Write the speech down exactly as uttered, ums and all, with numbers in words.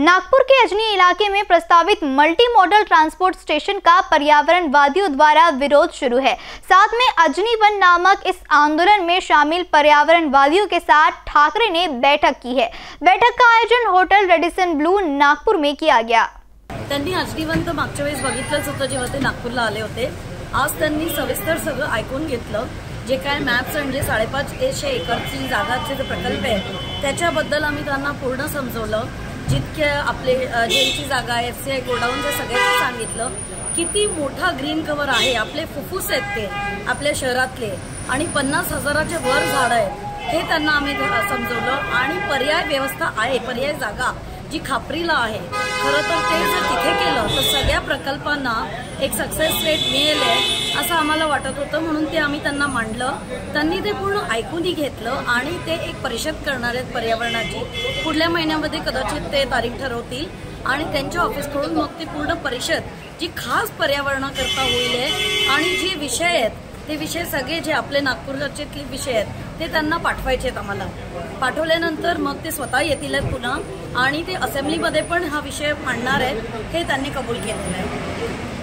नागपुर के अजनी इलाके में प्रस्तावित मल्टी मॉडल ट्रांसपोर्ट स्टेशन का पर्यावरणवादियों द्वारा विरोध शुरू है। साथ में अजनी वन नामक इस आंदोलन में शामिल पर्यावरणवादियों के साथ ठाकरे ने बैठक की है। बैठक का आयोजन होटल रेडिसन ब्लू नागपुर में किया गया। त्यांनी अजनी वन तर मागच्या वेळेस बघितलंच होतं जेव्हा ते नागपूरला आले होते। आज त्यांनी सविस्तर सगळं ऐकून घेतलं। जे काय मॅप्स म्हणजे साडेपाच एकशे एकरची जागाचे जे प्रकल्प आहे त्याच्याबद्दल आम्ही त्यांना पूर्ण समजवलं। जितके आपले जेलची जागा आहे, एफसीआय गोडाऊनचं सगळ्यांनी सांगितलं किती मोठा ग्रीन कव्हर आहे, आपले फुफ्फुस आहेत ते आपल्या शहरातले आणि पन्नास हजाराच्या वर झाड आहेत हे त्यांना आम्ही समजवलं। आणि पर्याय व्यवस्था आहे, पर्याय जागा जी खापरीला आहे। खरं तर ते जर तिथे केलं तर सगळ्या प्रकल्पांना एक सक्सेस रेट मिळेल असं आम्हाला वाटत होतं, म्हणून ते आम्ही त्यांना मांडलं। त्यांनी ते पूर्ण ऐकूनही घेतलं आणि ते एक परिषद करणार आहेत पर्यावरणाची। पुढल्या महिन्यामध्ये कदाचित ते तारीख ठरवतील आणि त्यांच्या ऑफिसकडून मग ती पूर्ण परिषद जी खास पर्यावरणाकरता होईल आहे आणि जे विषय आहेत ते विषय सगळे जे आपले नागपूरचे विषय आहेत ते त्यांना पाठवायचे आहेत। आम्हाला पाठवल्यानंतर मग ते स्वतः येतील पुन्हा आणि ते असेंब्लीमध्ये पण हा विषय मांडणार आहेत हे त्यांनी कबूल केलेलं आहे।